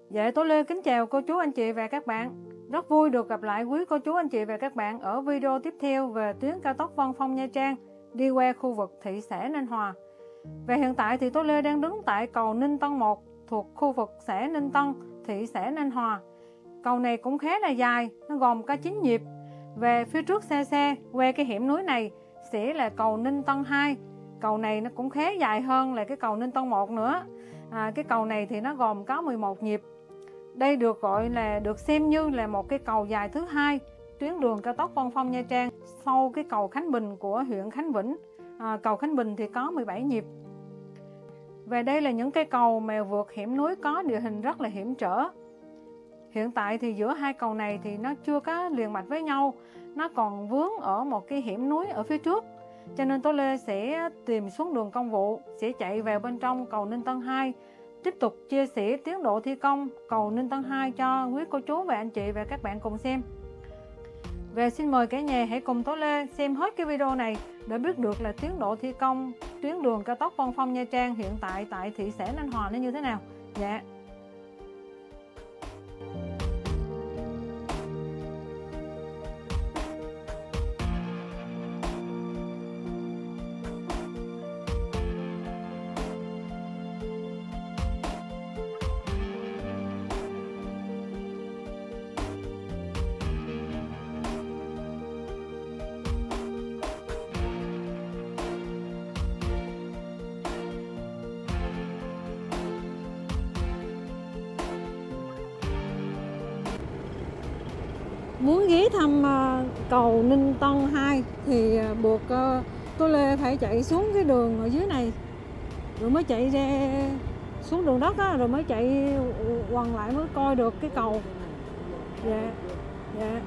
Dạ, Tố Lê kính chào cô chú anh chị và các bạn. Rất vui được gặp lại quý cô chú anh chị và các bạn ở video tiếp theo về tuyến cao tốc Vân Phong Nha Trang đi qua khu vực thị xã Ninh Hòa. Và hiện tại thì Tố Lê đang đứng tại cầu Ninh Tân 1 thuộc khu vực xã Ninh Tân, thị xã Ninh Hòa. Cầu này cũng khá là dài, nó gồm có 9 nhịp. Về phía trước xa xa qua cái hẻm núi này sẽ là cầu Ninh Tân 2. Cầu này nó cũng khá dài hơn là cái cầu Ninh Tân 1 nữa. Cái cầu này thì nó gồm có 11 nhịp. Đây được xem như là một cái cầu dài thứ hai tuyến đường cao tốc Vân Phong Nha Trang sau cái cầu Khánh Bình của huyện Khánh Vĩnh. Cầu Khánh Bình thì có 17 nhịp. Và đây là những cây cầu mà vượt hẻm núi có địa hình rất là hiểm trở. Hiện tại thì giữa hai cầu này thì nó chưa có liền mạch với nhau, nó còn vướng ở một cái hẻm núi ở phía trước. Cho nên Tố Lê sẽ tìm xuống đường công vụ, sẽ chạy vào bên trong cầu Ninh Tân 2, tiếp tục chia sẻ tiến độ thi công cầu Ninh Tân 2 cho quý cô chú và anh chị và các bạn cùng xem. Và xin mời cả nhà hãy cùng Tố Lê xem hết cái video này để biết được là tiến độ thi công tuyến đường cao tốc Vân Phong Nha Trang hiện tại tại thị xã Ninh Hòa nó như thế nào. Dạ. Muốn ghé thăm cầu Ninh Tân 2 thì buộc Tố Lê phải chạy xuống cái đường ở dưới này rồi mới chạy ra xuống đường đất á, rồi mới chạy quằn lại mới coi được cái cầu. Dạ. Dạ.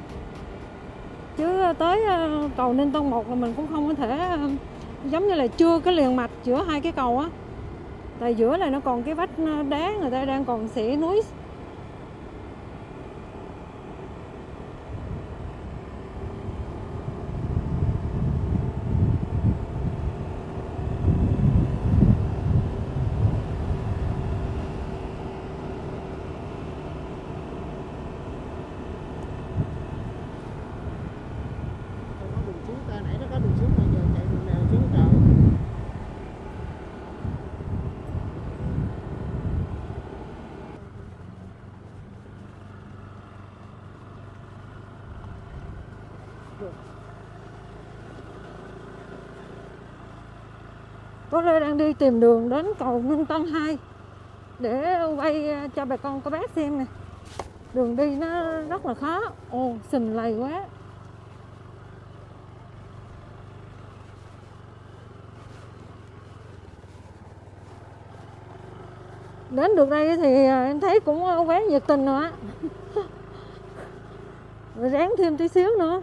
Chứ tới cầu Ninh Tân 1 là mình cũng không có thể giống như là chưa có liền mạch giữa hai cái cầu á. Tại giữa này nó còn cái vách đá người ta đang còn xẻ núi. Tố Lê đang đi tìm đường đến cầu Ninh Tân 2 để quay cho bà con cô bác xem nè. Đường đi nó rất là khó. Sình lầy quá. Đến được đây thì em thấy cũng quá nhiệt tình nữa. Rồi ráng thêm tí xíu nữa.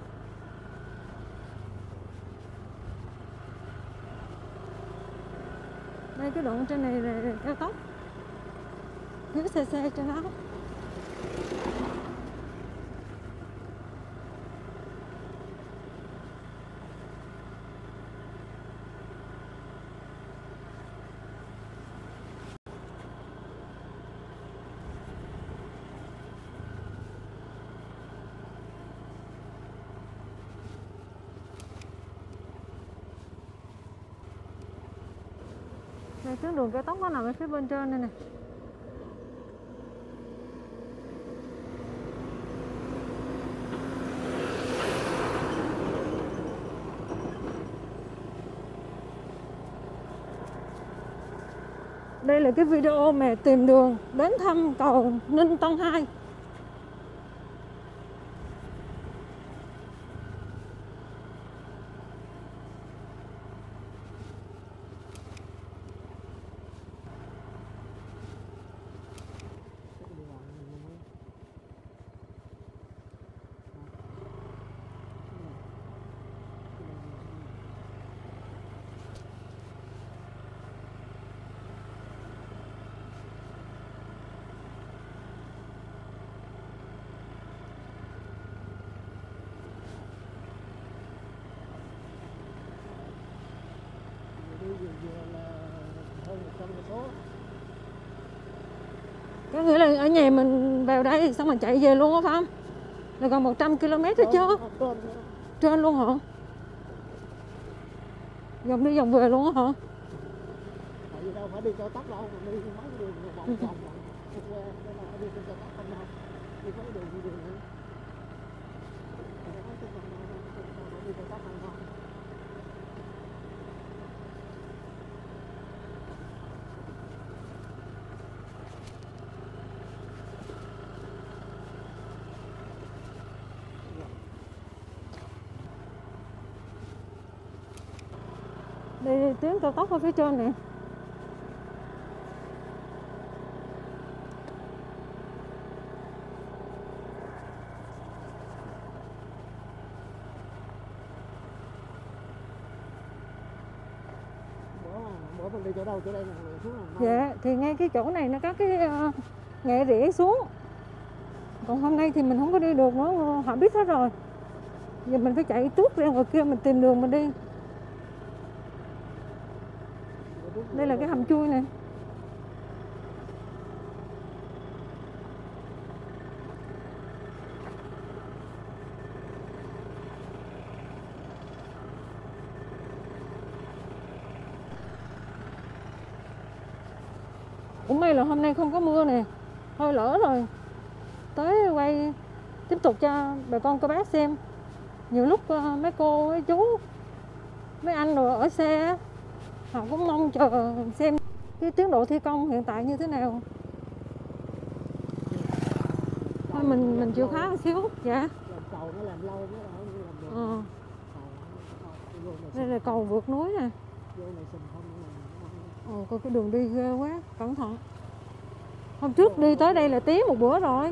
Đây cái đoạn trên này là cao tốc. Phía xe trên đó. Đây, tuyến đường cao tốc nó nằm ở phía bên trên đây nè. Đây là cái video mà tìm đường đến thăm cầu Ninh Tân 2. Có nghĩa là ở nhà mình vào đây xong mình chạy về luôn á phải không? Là còn 100 km hết chứ. Trên luôn hả? Vòng đi vòng về luôn á hả? Tại vì đâu phải đi cao tốc đâu, mà đi mấy cái đường vòng vòng nên là phải đi trên cao tốc không đâu. Đi mấy đường này. Đi cao tốc không đâu. Đi tuyến cao tốc ở phía trên này. Bữa mình đi chỗ đâu, chỗ đây nè, xuống là Dạ, thì ngay cái chỗ này nó có cái nghệ rẽ xuống. Còn hôm nay thì mình không có đi được nữa, họ biết hết rồi. Giờ mình phải chạy tuốt ra ngoài kia mình tìm đường mình đi. Đây là cái hầm chui này. Cũng may là hôm nay không có mưa nè. Thôi lỡ rồi. Tới quay tiếp tục cho bà con cô bác xem. Nhiều lúc mấy cô, mấy chú, mấy anh rồi ở xe họ cũng mong chờ xem cái tiến độ thi công hiện tại như thế nào. Thôi mình chịu khó một xíu. Dạ. làm cầu nó làm lâu mới làm được. Đây là cầu vượt núi nè. Vô này sình không. Coi cái đường đi ghê quá, cẩn thận. Hôm trước đi tới đây là tí một bữa rồi.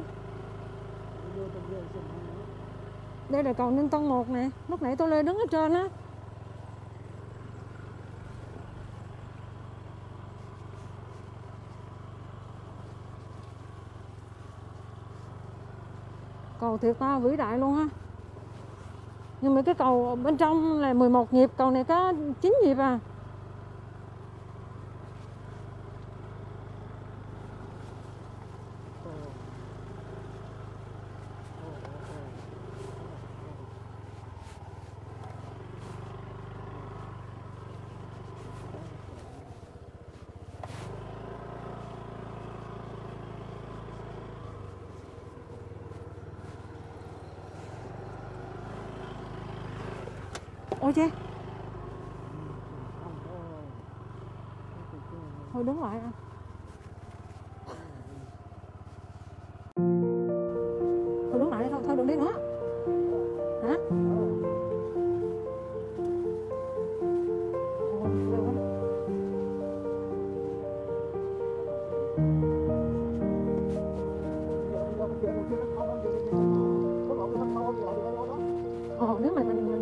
Đây là cầu Ninh Tân 1 nè. Lúc nãy tôi lên đứng ở trên á. Cầu thiệt to vĩ đại luôn ha. Nhưng mà cái cầu bên trong là 11 nhịp, cầu này có 9 nhịp à. Ôi cha. Thôi đứng lại anh. Thôi đứng lại thôi đừng đi nữa. Hả? Nếu mà mình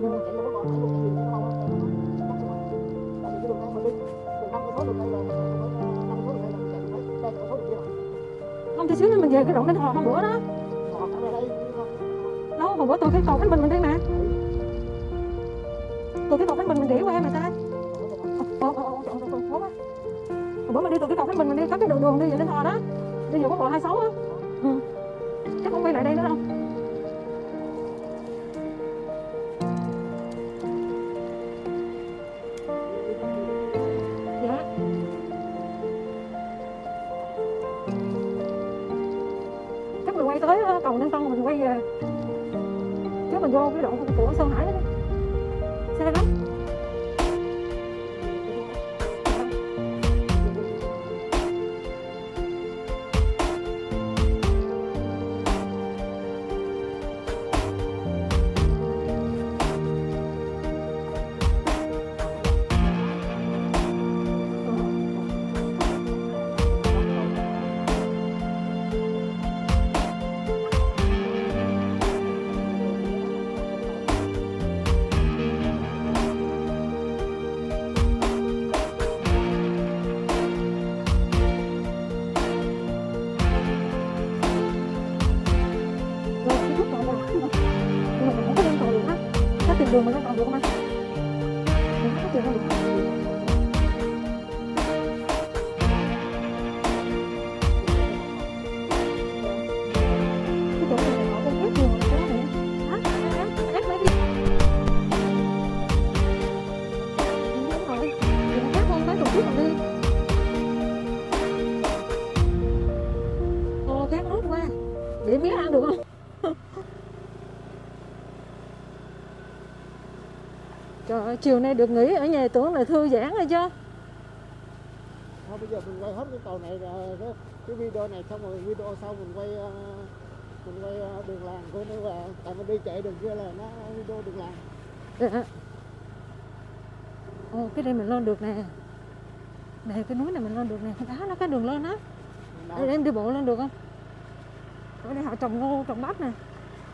không tí xíu nữa mình về cái đoạn Ninh Hòa hôm bữa đó. Đâu, hôm bữa từ cái cầu Khánh Bình mình đi mà. Từ cái cầu Khánh Bình mình đi qua mà ta. Hôm bữa mình đi từ cái cầu Khánh Bình mình đi có cái đường đi về Ninh Hòa đó. Đi về quốc lộ 26 á. Chắc không quay lại đây nữa đâu. Quay tới cầu Ninh Tân mình quay về chứ mình vô cái đoạn của Sơn Hải đó xe lắm. Đường mà nó còn được không anh? Mình có tiền không được. ăn được không? Trời ơi, chiều nay được nghỉ ở nhà tưởng là thư giãn rồi chứ. Thôi bây giờ mình quay hết cái cầu này rồi cái video này xong rồi video sau mình quay đường làng coi nữa là tại mình đi chạy đường kia là nó video đường làng. Dạ. Ồ, cái đây mình lên được nè. Nè, cái núi này mình lên được nè. Đó, nó cái đường lên đó. Để em đi bộ lên được không? Ở đây họ trồng ngô, trồng bắp nè.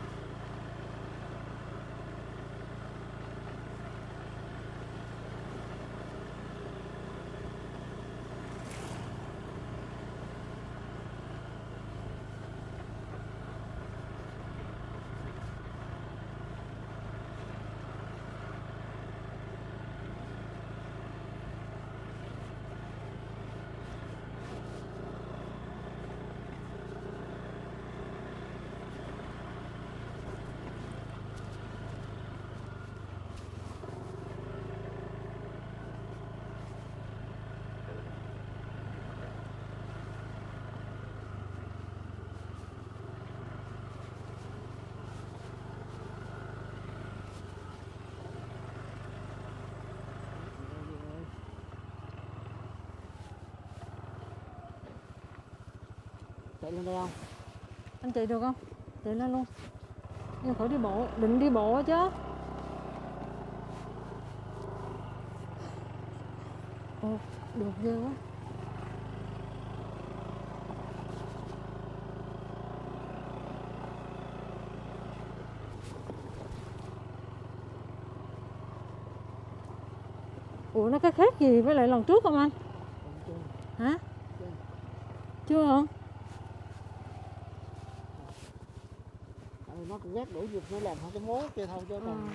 Chạy lên đây không? Anh chạy được không? Chạy lên luôn. Nhưng khỏi đi bộ, định đi bộ chứ. Ồ, được ghê quá. Ủa nó có khác gì với lại lần trước không anh? Hả? Chưa hả? Nó cũng ghét đổ dục nó làm không cái mố kia thôi chứ còn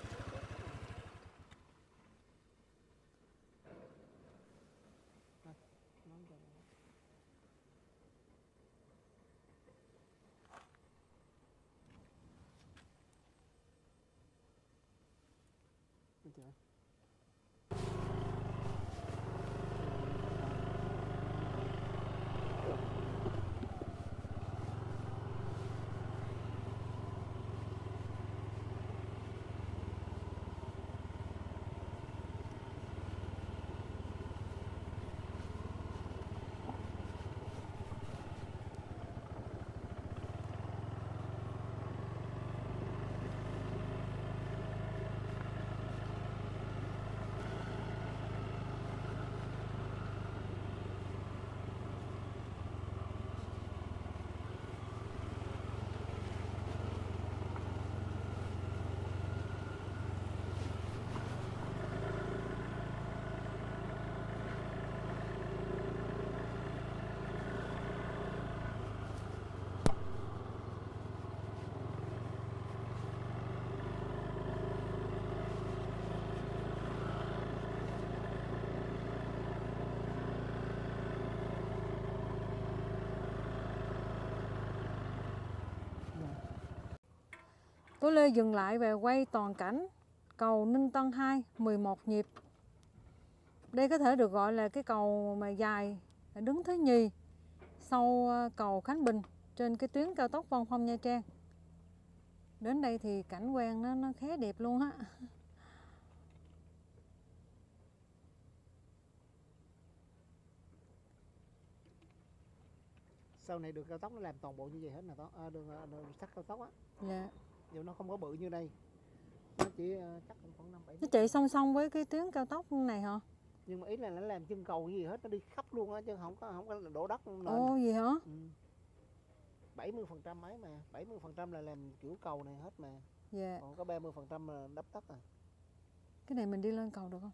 Tú Lê dừng lại và quay toàn cảnh cầu Ninh Tân 2 11 nhịp. Đây có thể được gọi là cái cầu mà dài đứng thứ nhì sau cầu Khánh Bình trên cái tuyến cao tốc Vân Phong Nha Trang. Đến đây thì cảnh quan nó khá đẹp luôn á. sau này đường cao tốc nó làm toàn bộ như vậy hết nè, đường sắt cao tốc á. Dạ. Nhưng nó không có bự như đây. Nó chỉ chắc khoảng 5 7. Nó chạy song song với cái tuyến cao tốc này hả? Nhưng mà ý là nó làm chân cầu gì hết, nó đi khắp luôn á chứ không có đổ đất lên. Ồ gì hả? 70% mấy mà, 70% là làm kiểu cầu này hết mà. Dạ. Còn có 30% là đắp đất à. Cái này mình đi lên cầu được không?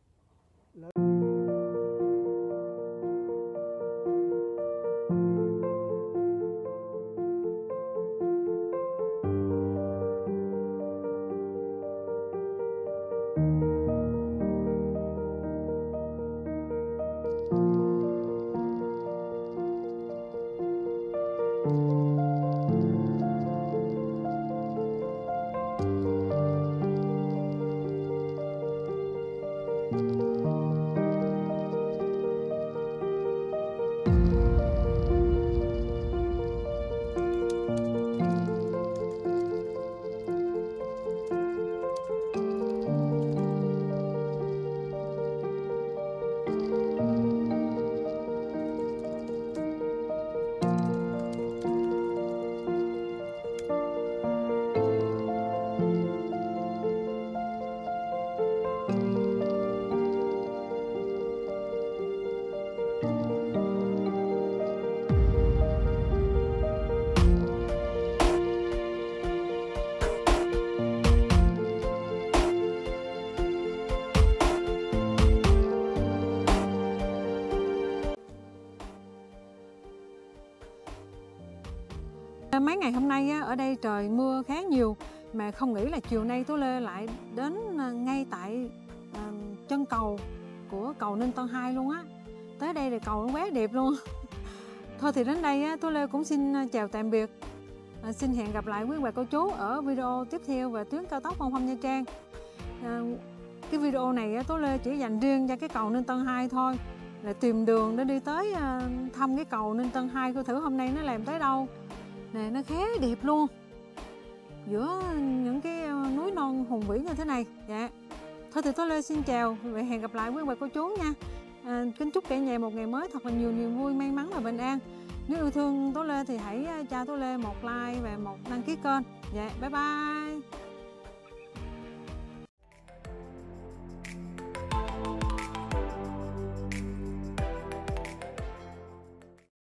Mấy ngày hôm nay ở đây trời mưa khá nhiều, mà không nghĩ là chiều nay Tố Lê lại đến ngay tại chân cầu của cầu Ninh Tân 2 luôn á. Tới đây thì cầu nó quá đẹp luôn. Thôi thì đến đây Tố Lê cũng xin chào tạm biệt. Xin hẹn gặp lại quý bà cô chú ở video tiếp theo về tuyến cao tốc Vân Phong Nha Trang. Cái video này Tố Lê chỉ dành riêng cho cái cầu Ninh Tân 2 thôi, là tìm đường để đi tới thăm cái cầu Ninh Tân 2 coi thử hôm nay nó làm tới đâu. Nè, nó khá đẹp luôn, giữa những cái núi non hùng vĩ như thế này. Dạ. Thôi thì Tố Lê xin chào và hẹn gặp lại quý bà cô chú nha. Kính chúc cả nhà một ngày mới thật là nhiều niềm vui, may mắn và bình an. Nếu yêu thương Tố Lê thì hãy cho Tố Lê một like và một đăng ký kênh. Dạ, bye bye.